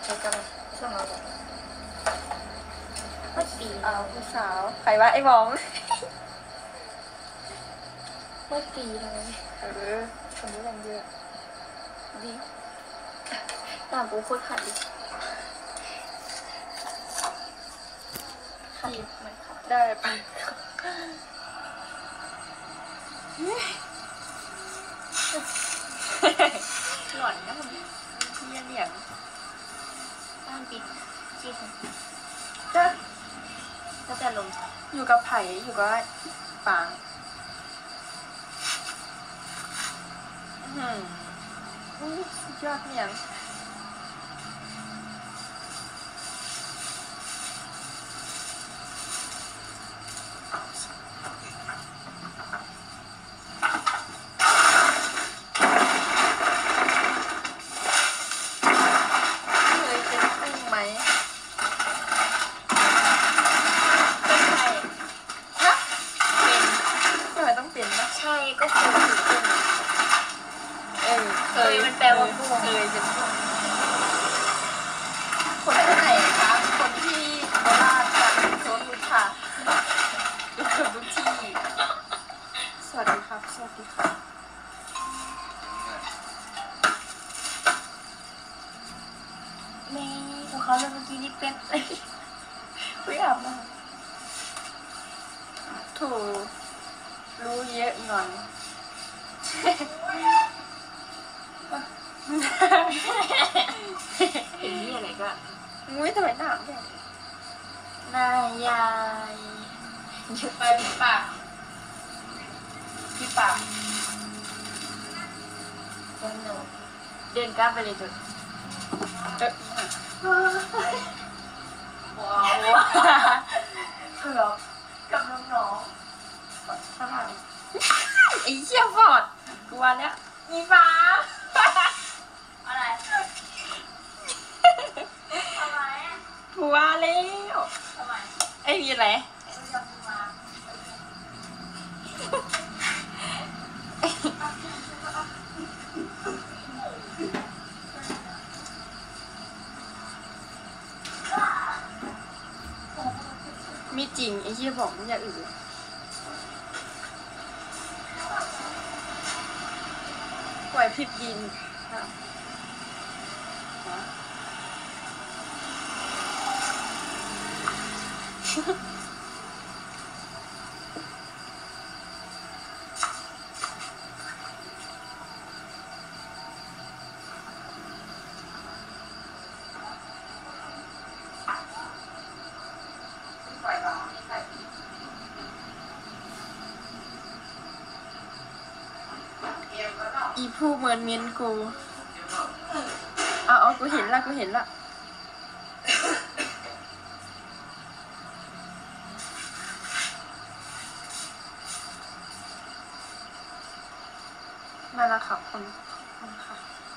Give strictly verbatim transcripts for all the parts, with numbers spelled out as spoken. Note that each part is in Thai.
เจอกันช่วงเราแบบไม่ปีเอาผู้สาวใครวะไอ้บองไม่ปีเลยเออคนนี้ยังเยอะดีตามกูโคตรขัดดิขัดมันขัดได้ไปหล่อนนะมันเรียนเหรียญบ้านปิดจีนก็ก็จะลงอยู่กับไผ่อยู่กับปางอืมสุดยอดเนี่ยเขาเลยเมื่อกี้นี่เป็ดเลยไม่อาบน้ำถูรู้เยอะหน่อยเห็นนี่อะไรก็มุ้ยทำไมหนาวเนี่ยนายายยุบไปพี่ปากพี่ปากเดินหนูเดินกลับไปเลยจุดเอ๊ะว้าวเผือกกับน้องๆทำไมไอ้เชี่ยฟอดกูว่าแล้วมีฟ้าอะไรทำไมกูว่าแล้วทำไมไอ้มีอะไรมีจริงไอ้เหี้ยบอกมันอย่าอื่นปล่อยพริบดินอีผู้เหมือนเมียนกูเอาเอากูเห็นละกูเห็นละมาแล้วค่ะคนคนค่ะ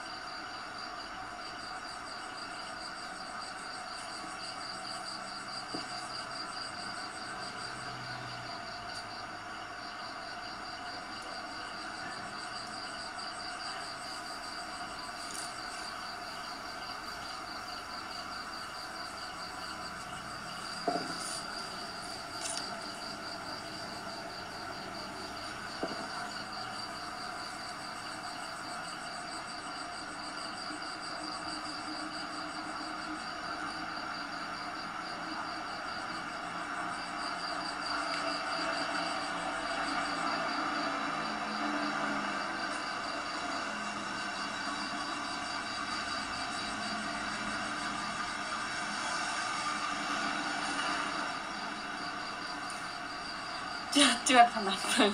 เจือเจือขนาดนึง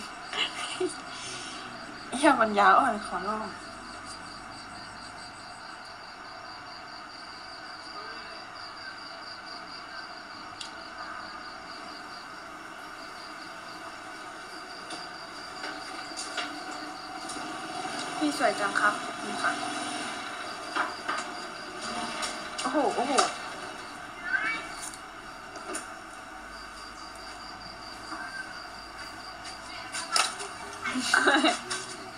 เฮียมันยาวอ่อนขอลองพี่สวยจังครับนี่ค่ะโอ้โหโอ้โห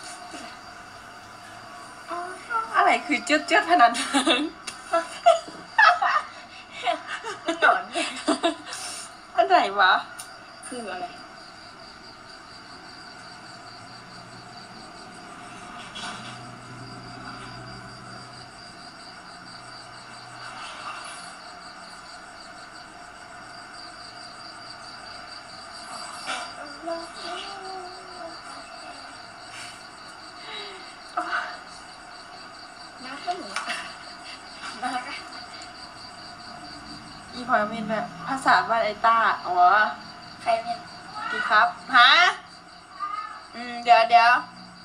อะไรคือเจือดเจือดขนาดนั้นไหนวะคืออะไรน่าก็หนูน่าก็อีพอยเมนแบบภาษาบ้านไอต้าอ๋อใครเป็นดีครับฮะอืมเดี๋ยวเดี๋ยว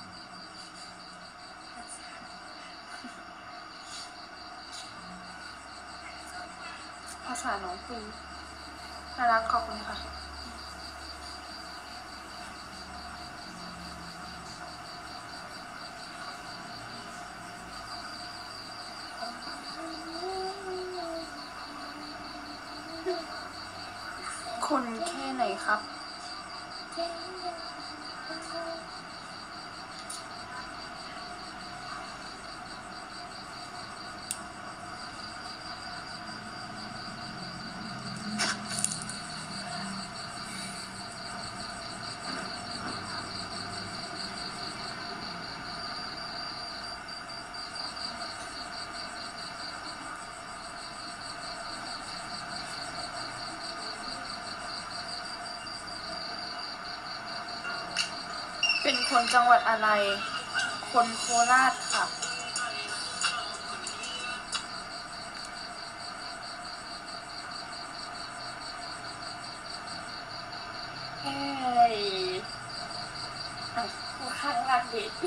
ภาษาน้องคุยน่ารักขอบคุณค่ะคนแค่ไหนครับ เป็นคนจังหวัดอะไร คนโคราชค่ะเฮ้ยกูข้างรักเด็ก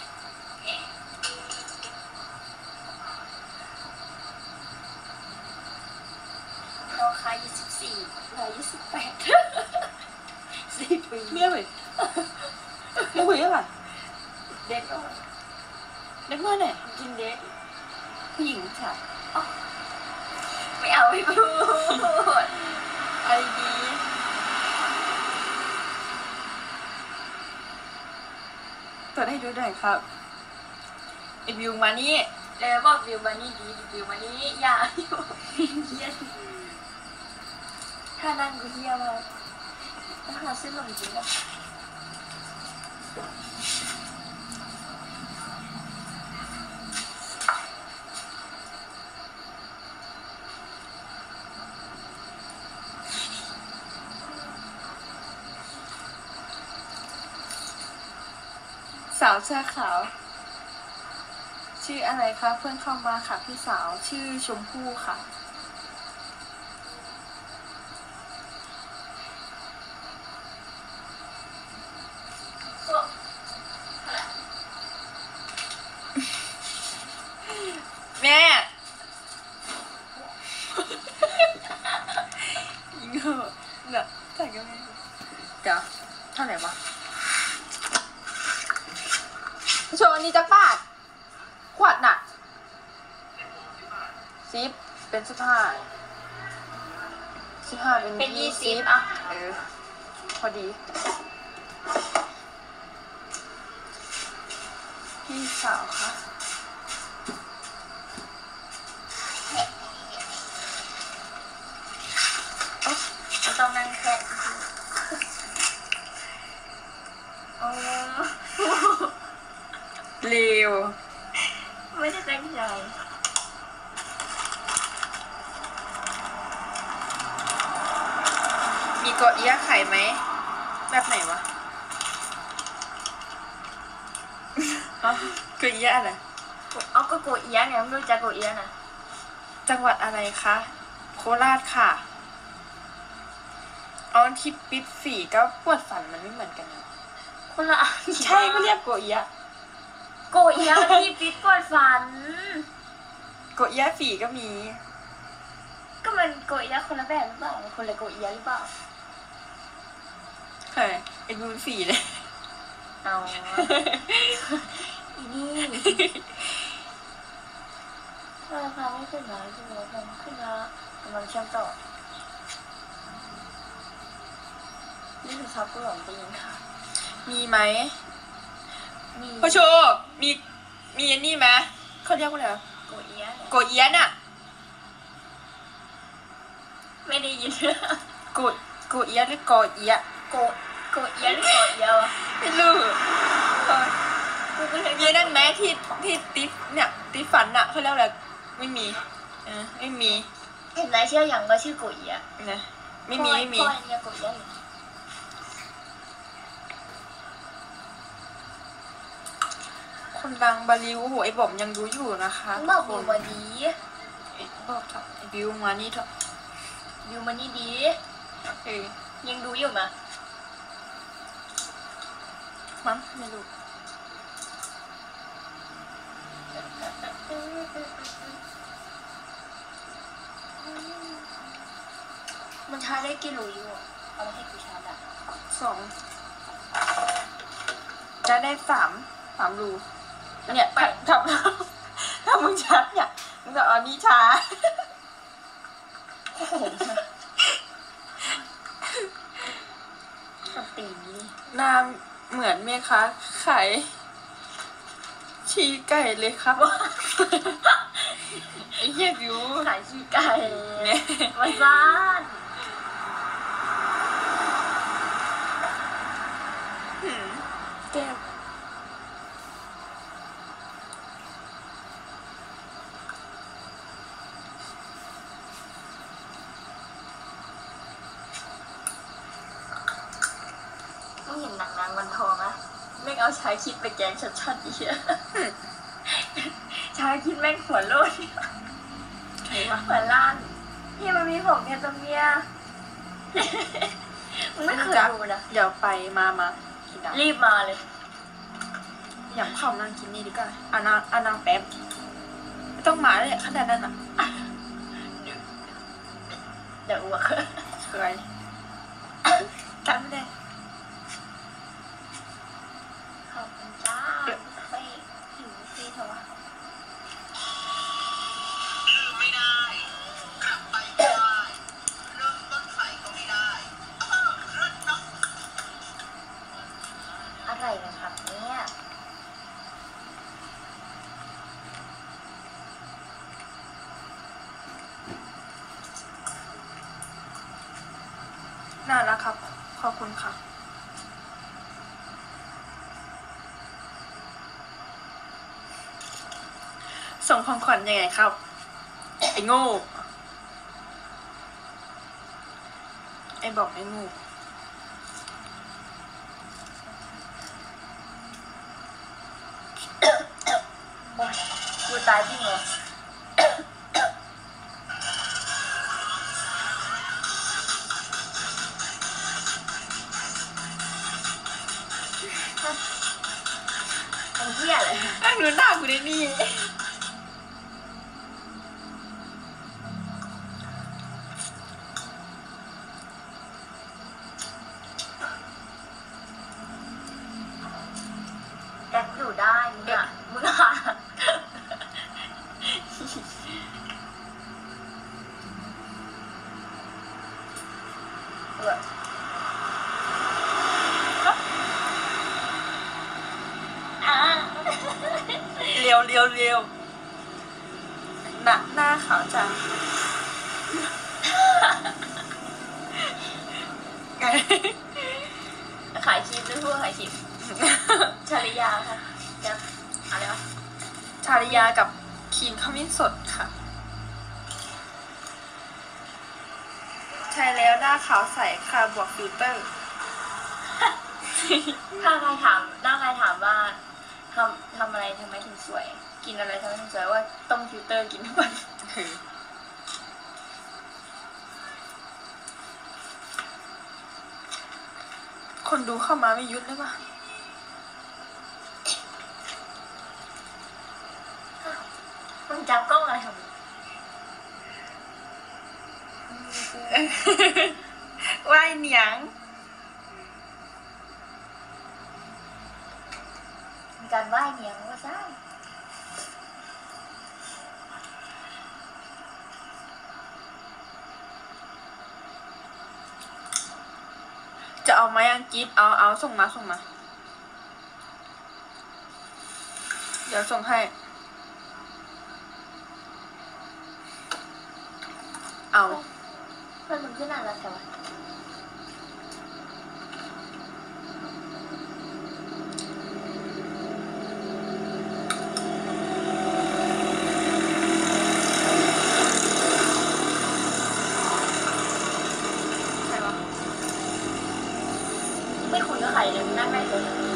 น้องค้ายี่สิบสี่ร้อยยี่สิบแปดสี่ปีเมียเว้ยเมียเว้ยอะไรเด็กน้อยเด็กน้อยเนี่ยกินเด็กผู้หญิงใช่ไม่เอาไม่พูดไอดีตัวให้ดูหน่อยครับไอวิวมานี่เลยบอกวิวมานี่ดีวิวมานี่อย่าอยู่เฮียถ้านั่งกูเฮียมากถ้าหาซื้อขนมจีนนะสาวเสื้อขาว ชื่ออะไรคะเพื่อนเข้ามาค่ะพี่สาวชื่อชมพู่ค่ะ แม่ยิงเหอะเนี่ยใส่กันไหมเดี๋ยวเท่าไหร่วะโชว์อันนี้จักบาทขวดน่ะซิปเป็นสิบห้าสิบห้าเป็นเป็นยี่ยี่สิสิบบ อ่ะเออพอดี พี่สาวค่ะมันต้องนั่งแค่โอ้เร็วไม่ได้ตั้งใจมีเกาะเอี้ยไข่ไหม แบบไหนวะเอ้าเกาะเอี้ยอะไรเอาก็โกเอียเนี่ยไม่รู้จักโกเอียนะจังหวัดอะไรคะ โคราชค่ะอ๋อที่ปิดฝีก็ปวดฝันมันไม่เหมือนกันนะคนละอันใช่ก็เรียกโกเอี้ยโกเอียมันที่ปิดปวดฟันโกเอี้ยฝีก็มีก็มันโกเอียคนละแบบหรือเปล่ามันคนละโกเอียหรือเปล่าเฮ้ยไอ้บูนฝีเลยเอาอีนี่ราคาไม่ขึ้นนะขึ้นแล้วมันขึ้นแล้วกำลังเชื่อมต่อนี่คือซับกูหลงจริงค่ะมีไหมมีพ่อโชคมี มีอันนี้ไหมเขาเรียกว่าอะไรวะโกเอียเนี่ยโกเอี้ยน่ะไม่ได้ยินโกโกเอียะหรือกอเอียะโกโกเอียหรือโกเอียวอะไม่รู้เออกูก็เลยมีนั่นไหมที่ที่ติฟเนี่ยติฟฝันอะเขาเรียกอะไรไม่มีเออไม่มีเห็นไหมเชื่ออย่างว่าชื่อโกเอียนะไม่มีไม่มีพ่อเรียกโกเอียอยู่คนดังบาลิวโหไอ้บอมยังดูอยู่นะคะบอกควินวมาดีไอ้บอกเถอะไอ้บิวมานี่เถอะวิวมานี่ดีเออยังดูอยู่มะมั้งไม่รู้มันชาร์จได้กี่รูอยู่อะเอามาให้กูชาร์จอะสองจะได้สามสามรูเนี่ยถ้าถ้าถ้ามึงชัดเนี่ยมึงจะเอานี่ช้าโอ้โหสตีนี่หน้าเหมือนเมคะไข่ชีไก่เลยครับ ไอ้เหี้ยบิวขายขี้ไก่เนี่ยมาซ่านหืมแก้วมึงเห็นหนังนางวันทองอะแม่งเอาชายคิดไปแกงชัดๆอีเหี้ยชายคิดแม่งหัวโลดใครวะหัวล้านนี่มันมีผมเนี่ยตรงเนี้ยมึงไม่เคยดูนะเดี๋ยวไปมามากินดารีบมาเลยอย่าเข้านั่งกินนี่ดีกว่าอานางอานางแป๊บไม่ต้องมาเลยขนาดนั้นอ่ะเดี๋ยวอ้วกเคยกันไม่ได้ขอบคุณจ้าไปหิวซีเถอะวะไม่ได้กลับไปไม่ได้เริ่มต้นใหม่ก็ไม่ได้อ้าวเรื่องเนาะอะไรนะครับเนี่ยน่ารักครับ ขอบคุณค่ะ ส่งของขวัญยังไงครับ ไอ้โง่ ไอ้บอกไอ้โง่โอ๊ยกูตายจริงเหรอทำเหี้ยอะไรนั่งดูหน้ากูได้นี่แอคอยู่ได้มึงอ่ะมึงอ่ะเอออ่ะเร็วเร็วเร็วหน้าหน้าขาวจังขายคลิปด้วยพวกขายคลิปชาลิยาค่ะจะอะไรวะชาลิยากับครีมขมิ้นสดค่ะ ใช่แล้วหน้าขาวใสค่ะบวกฟิลเตอร์ถ้าใครถามถ้าใครถามว่าทำทำอะไรทำไมถึงสวย กินอะไรทำไมถึงสวยว่าต้มฟิลเตอร์กินทุกวันคนดูเข้ามาไม่ยุดเลยป่ะมึงจับกล้องอะไรของมึงว่ายเหนียงมีการไหว้เนียงว่าซ่าจะเอาไหมอังกฤษเอาเอาส่งมาส่งมา เดี๋ยวส่งให้ เอาเพื่อนมึงขึ้นอ่านแล้วใช่ไหมเดี๋ยวนั่งได้เลย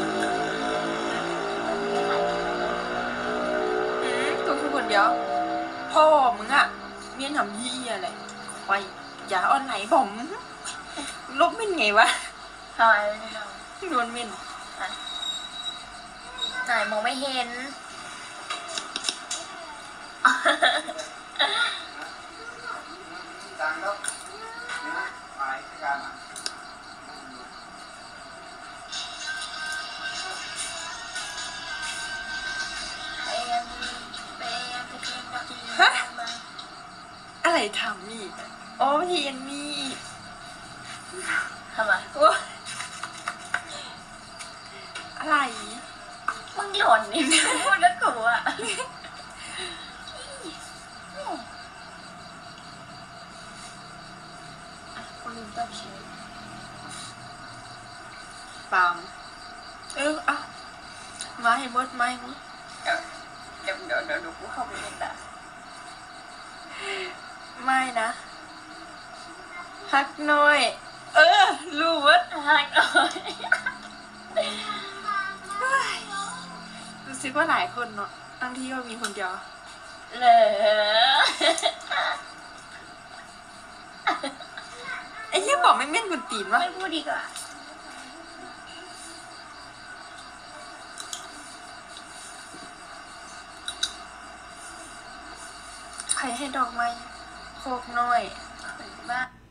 อืมตัวคือคนเดียวพ่อมึงอะเมียนทำยี่อะไรไปอย่าออนไหนผมลบเป็นไงวะทำไมไม่ได้โดนเมียนไหนมองไม่เห็นดังแล้วนะไปที่การอ่ะไปยังไปยังไปกินปาร์ตี้มาอะไรทำนี่โอ้ทีเอ็นนี่ทำไมโอ้อะไรมึงหล่อนนี่พูดแล้วกูอ่ะกูลืมตั้งชื่อปามเอออ่ะมาให้หมดมาให้หมดเดี๋ยวเดี๋ยวเดี๋ยวเดี๋ยวกูเข้าไปเล่นละไม่นะฮักหน่อย เออรู้เวัดฮักหน่อยรู้สึกว่าหลายคนเนาะบางทีก็มีคนเดียวเหรอไอ้เหี้ยบอกไม่เม่นกุนตีนวะไม่พูดดีกว่าใครให้ดอกไม้โคกหน่อยบ้า